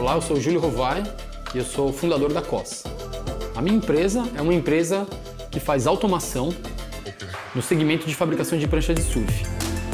Olá, eu sou o Júlio Rovai e eu sou o fundador da COS. A minha empresa é uma empresa que faz automação no segmento de fabricação de pranchas de surf.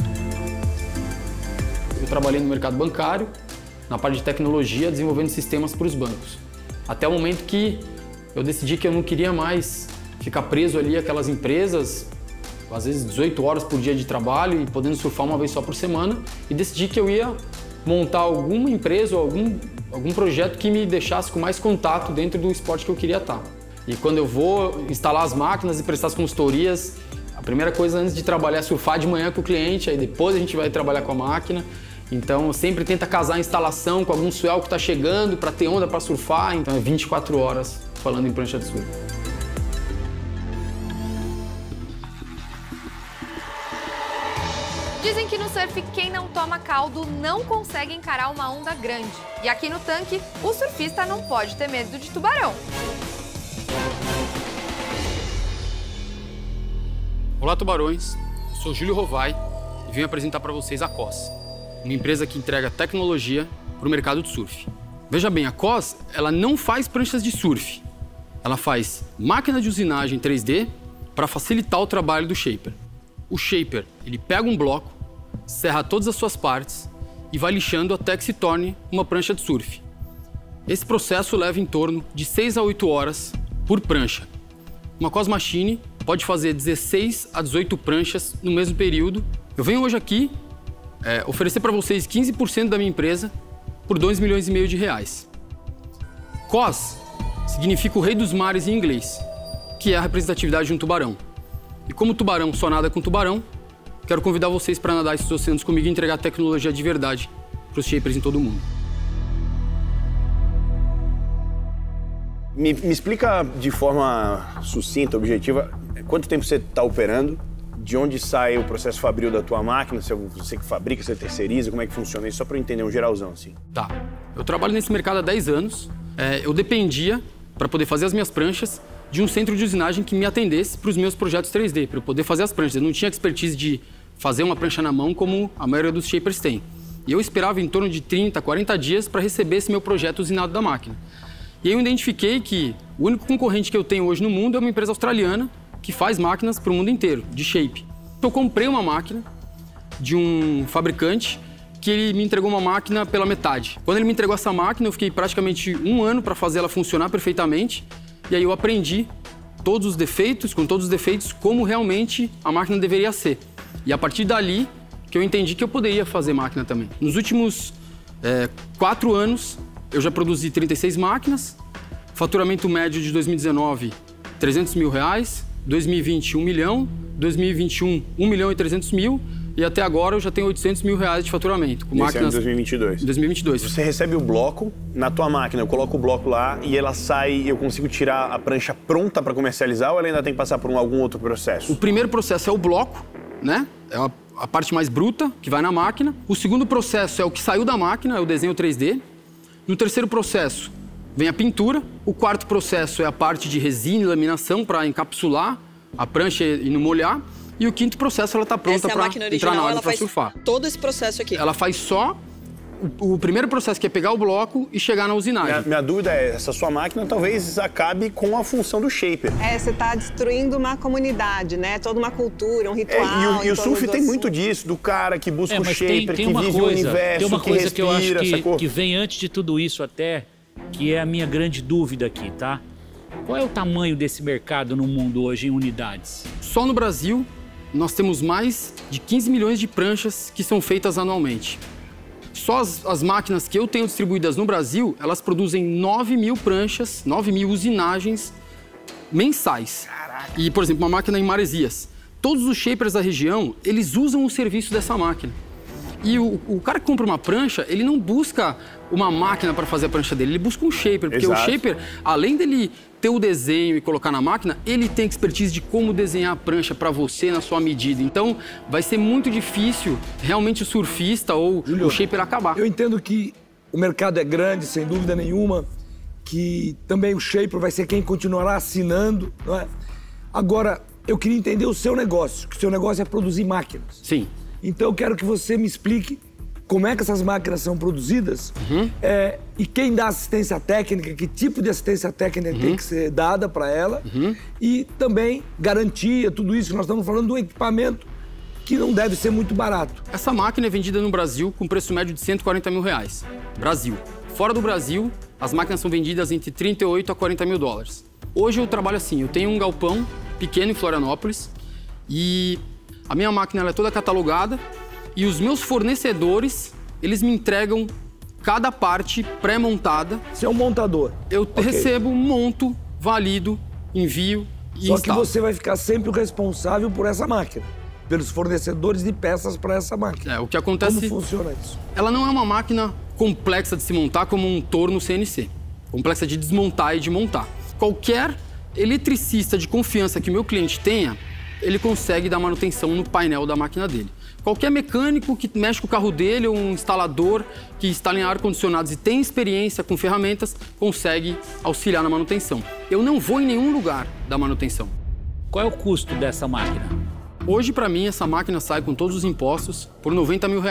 Eu trabalhei no mercado bancário, na parte de tecnologia, desenvolvendo sistemas para os bancos. Até o momento que eu decidi que eu não queria mais ficar preso ali àquelas empresas, às vezes 18 horas por dia de trabalho e podendo surfar uma vez só por semana, e decidi que eu ia montar alguma empresa ou algum projeto que me deixasse com mais contato dentro do esporte que eu queria estar. E quando eu vou instalar as máquinas e prestar as consultorias, a primeira coisa antes de trabalhar é surfar de manhã com o cliente, aí depois a gente vai trabalhar com a máquina. Então sempre tenta casar a instalação com algum swell que está chegando para ter onda para surfar, então é 24 horas falando em prancha de surf. Dizem que no surf, quem não toma caldo não consegue encarar uma onda grande. E aqui no tanque, o surfista não pode ter medo de tubarão. Olá, tubarões. Eu sou o Júlio Rovai e venho apresentar para vocês a COS, uma empresa que entrega tecnologia para o mercado de surf. Veja bem, a COS ela não faz pranchas de surf. Ela faz máquina de usinagem 3D para facilitar o trabalho do shaper. O shaper, ele pega um bloco, serra todas as suas partes e vai lixando até que se torne uma prancha de surf. Esse processo leva em torno de 6 a 8 horas por prancha. Uma COS Machine pode fazer 16 a 18 pranchas no mesmo período. Eu venho hoje aqui oferecer para vocês 15% da minha empresa por 2,5 milhões de reais. COS significa o rei dos mares em inglês, que é a representatividade de um tubarão. E como tubarão só nada com tubarão, quero convidar vocês para nadar esses oceanos comigo e entregar tecnologia de verdade para os shapers em todo o mundo. Me explica de forma sucinta, objetiva, quanto tempo você está operando, de onde sai o processo fabril da tua máquina, se é você que fabrica, você terceiriza, como é que funciona isso, só para eu entender um geralzão assim. Tá, eu trabalho nesse mercado há 10 anos, eu dependia, para poder fazer as minhas pranchas, de um centro de usinagem que me atendesse para os meus projetos 3D, para eu poder fazer as pranchas. Eu não tinha expertise de fazer uma prancha na mão como a maioria dos shapers tem. E eu esperava em torno de 30, 40 dias para receber esse meu projeto usinado da máquina. E aí eu identifiquei que o único concorrente que eu tenho hoje no mundo é uma empresa australiana que faz máquinas para o mundo inteiro, de shape. Eu comprei uma máquina de um fabricante que ele me entregou uma máquina pela metade. Quando ele me entregou essa máquina, eu fiquei praticamente 1 ano para fazer ela funcionar perfeitamente. E aí eu aprendi com todos os defeitos, como realmente a máquina deveria ser. E a partir dali que eu entendi que eu poderia fazer máquina também. Nos últimos 4 anos, eu já produzi 36 máquinas, faturamento médio de 2019, 300 mil reais, 2020, 1 milhão, 2021, 1 milhão e 300 mil, e até agora eu já tenho 800 mil reais de faturamento. Com máquinas... ano de 2022? 2022. Você recebe o bloco na tua máquina, eu coloco o bloco lá e ela sai e eu consigo tirar a prancha pronta para comercializar ou ela ainda tem que passar por algum outro processo? O primeiro processo é o bloco, né? É a parte mais bruta, que vai na máquina. O segundo processo é o que saiu da máquina, é o desenho 3D. No terceiro processo vem a pintura. O quarto processo é a parte de resina e laminação para encapsular a prancha e não molhar. E o quinto processo, ela está pronta para entrar na água para surfar. Todo esse processo aqui. Ela faz só o primeiro processo, que é pegar o bloco e chegar na usinagem. Minha dúvida é, essa sua máquina talvez acabe com a função do shaper. Você está destruindo uma comunidade, né? Toda uma cultura, um ritual. E o surf tem muito disso, do cara que busca o shaper, que vive o universo, tem uma coisa respira, que eu acho que vem antes de tudo isso até, que é a minha grande dúvida aqui, tá? Qual é o tamanho desse mercado no mundo hoje em unidades? Só no Brasil, nós temos mais de 15 milhões de pranchas que são feitas anualmente. Só as máquinas que eu tenho distribuídas no Brasil, elas produzem 9 mil pranchas, 9 mil usinagens mensais. Caraca. E, por exemplo, uma máquina em Maresias. Todos os shapers da região, eles usam o serviço dessa máquina. E o cara que compra uma prancha, ele não busca uma máquina para fazer a prancha dele, ele busca um shaper. Porque Exato. O shaper, além dele ter o desenho e colocar na máquina, ele tem expertise de como desenhar a prancha para você na sua medida. Então, vai ser muito difícil realmente o surfista ou Júlio, o shaper acabar. Eu entendo que o mercado é grande, sem dúvida nenhuma, que também o shaper vai ser quem continuará assinando, não é? Agora, eu queria entender o seu negócio, que o seu negócio é produzir máquinas. Sim. Então eu quero que você me explique como é que essas máquinas são produzidas e quem dá assistência técnica, que tipo de assistência técnica tem que ser dada para ela e também garantia, tudo isso que nós estamos falando de um equipamento que não deve ser muito barato. Essa máquina é vendida no Brasil com preço médio de R$140 mil. Brasil. Fora do Brasil, as máquinas são vendidas entre 38 a 40 mil dólares. Hoje eu trabalho assim, eu tenho um galpão pequeno em Florianópolis e a minha máquina ela é toda catalogada e os meus fornecedores, eles me entregam cada parte pré-montada. Você é um montador. Eu recebo, monto, valido, envio e Só instalo. que você vai ficar sempre o responsável por essa máquina, pelos fornecedores de peças para essa máquina. O que acontece... Como funciona isso? Ela não é uma máquina complexa de se montar como um torno CNC. Complexa de desmontar e de montar. Qualquer eletricista de confiança que o meu cliente tenha, ele consegue dar manutenção no painel da máquina dele. Qualquer mecânico que mexe com o carro dele ou um instalador que instala em ar-condicionados e tem experiência com ferramentas, consegue auxiliar na manutenção. Eu não vou em nenhum lugar da manutenção. Qual é o custo dessa máquina? Hoje, para mim, essa máquina sai com todos os impostos por R$90 mil.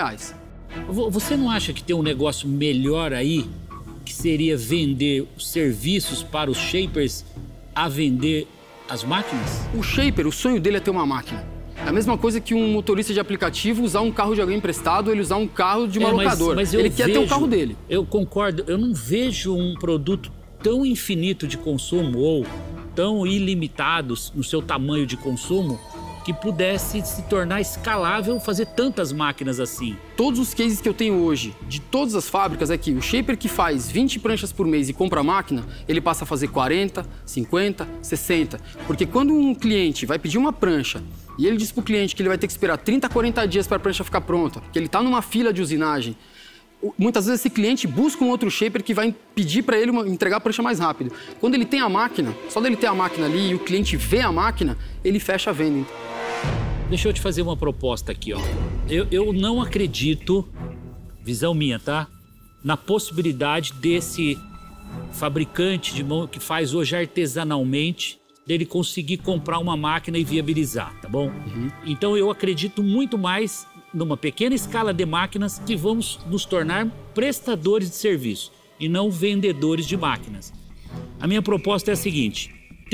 Você não acha que tem um negócio melhor aí, que seria vender os serviços para os shapers a vender as máquinas? O shaper, o sonho dele é ter uma máquina. É a mesma coisa que um motorista de aplicativo usar um carro de alguém emprestado ou ele usar um carro de uma locadora. Mas ele quer ter o carro dele. Eu concordo, eu não vejo um produto tão infinito de consumo ou tão ilimitado no seu tamanho de consumo que pudesse se tornar escalável fazer tantas máquinas assim. Todos os cases que eu tenho hoje, de todas as fábricas, é que o shaper que faz 20 pranchas por mês e compra a máquina, ele passa a fazer 40, 50, 60. Porque quando um cliente vai pedir uma prancha e ele diz para o cliente que ele vai ter que esperar 30, 40 dias para a prancha ficar pronta, que ele está numa fila de usinagem, muitas vezes esse cliente busca um outro shaper que vai pedir para ele entregar a prancha mais rápido. Quando ele tem a máquina, só dele ter a máquina ali e o cliente vê a máquina, ele fecha a venda. Deixa eu te fazer uma proposta aqui, ó. Eu não acredito, visão minha, tá? Na possibilidade desse fabricante de mão que faz hoje artesanalmente, dele conseguir comprar uma máquina e viabilizar, tá bom? Então eu acredito muito mais numa pequena escala de máquinas que vamos nos tornar prestadores de serviço e não vendedores de máquinas. A minha proposta é a seguinte: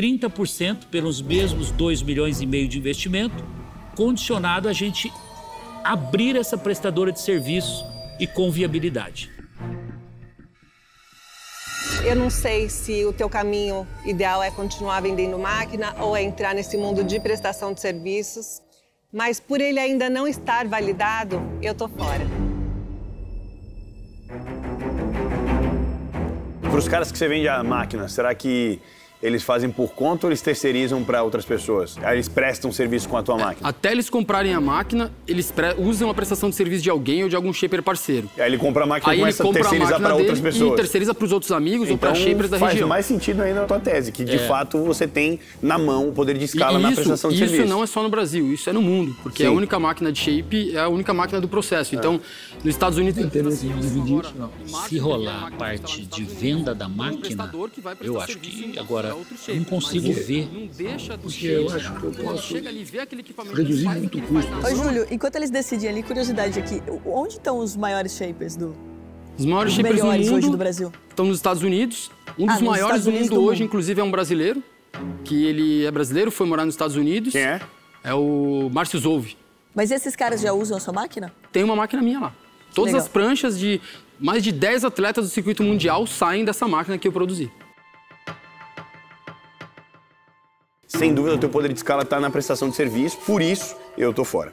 30% pelos mesmos 2,5 milhões de investimento, condicionado a gente abrir essa prestadora de serviço e com viabilidade. Eu não sei se o teu caminho ideal é continuar vendendo máquina ou é entrar nesse mundo de prestação de serviços, mas por ele ainda não estar validado, eu tô fora. Para os caras que você vende a máquina, será que eles fazem por conta ou eles terceirizam para outras pessoas? Aí eles prestam serviço com a tua máquina? Até eles comprarem a máquina, eles usam a prestação de serviço de alguém ou de algum shaper parceiro. Aí ele compra a máquina e Aí começa a terceirizar para outras pessoas. E terceiriza para os outros amigos ou para Então shapers da região. faz mais sentido ainda na tua tese, que de fato você tem na mão o poder de escala na prestação de serviço. Isso não é só no Brasil, isso é no mundo, porque a única máquina de shape é a única máquina do processo. Então, nos Estados Unidos... Se rolar a parte de venda da máquina, eu acho que agora eu não consigo ver. Porque eu acho que eu posso reduzir muito o custo. Ô, Júlio, enquanto eles decidem ali, curiosidade aqui, onde estão os maiores shapers do... Os maiores shapers do mundo hoje do Brasil? Estão nos Estados Unidos. Um dos maiores do mundo hoje, inclusive, é um brasileiro, que ele é brasileiro, foi morar nos Estados Unidos. Quem é? É o Márcio Zolvi. Mas esses caras já usam a sua máquina? Tem uma máquina minha lá. Todas as pranchas de mais de 10 atletas do circuito mundial saem dessa máquina que eu produzi. Sem dúvida, o teu poder de escala está na prestação de serviço, por isso eu tô fora.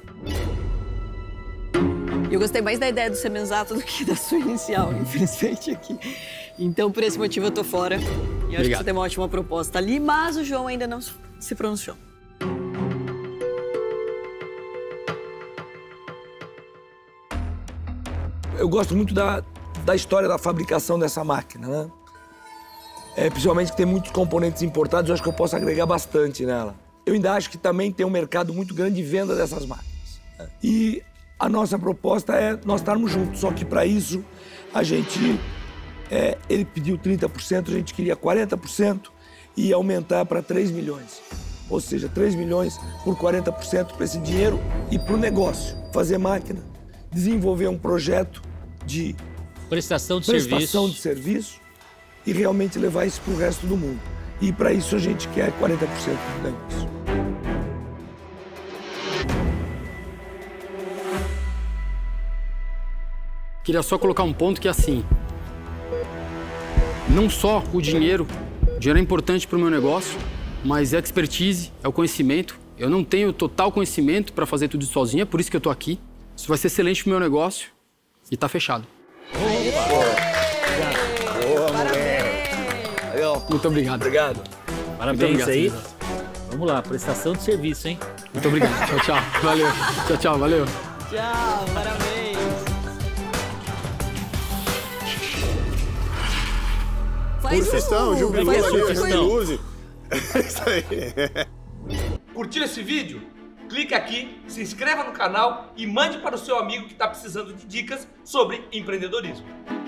Eu gostei mais da ideia do semenzato do que da sua inicial, infelizmente, aqui. Então, por esse motivo, eu tô fora. E acho que você tem uma ótima proposta ali, mas o João ainda não se pronunciou. Eu gosto muito da história da fabricação dessa máquina, né? Principalmente que tem muitos componentes importados, eu acho que eu posso agregar bastante nela. Eu ainda acho que também tem um mercado muito grande de venda dessas máquinas. E a nossa proposta é nós estarmos juntos, só que para isso a gente... ele pediu 30%, a gente queria 40% e aumentar para 3 milhões. Ou seja, 3 milhões por 40% para esse dinheiro e para o negócio. Fazer máquina desenvolver um projeto de prestação de serviço e realmente levar isso para o resto do mundo. E para isso a gente quer 40% do negócio. Queria só colocar um ponto que é assim, não só o dinheiro é importante para o meu negócio, mas é a expertise, é o conhecimento. Eu não tenho total conhecimento para fazer tudo isso sozinho, é por isso que eu tô aqui. Isso vai ser excelente para o meu negócio e tá fechado. Muito obrigado. Obrigado. Parabéns. Muito obrigado, aí. Vamos lá, prestação de serviço, hein? Muito obrigado. Tchau, tchau. Valeu. Tchau, tchau. Valeu. Tchau, parabéns. Surfistão, Jubilu ali, Jubiluze. É isso aí. Curtiu esse vídeo? Clique aqui, se inscreva no canal e mande para o seu amigo que está precisando de dicas sobre empreendedorismo.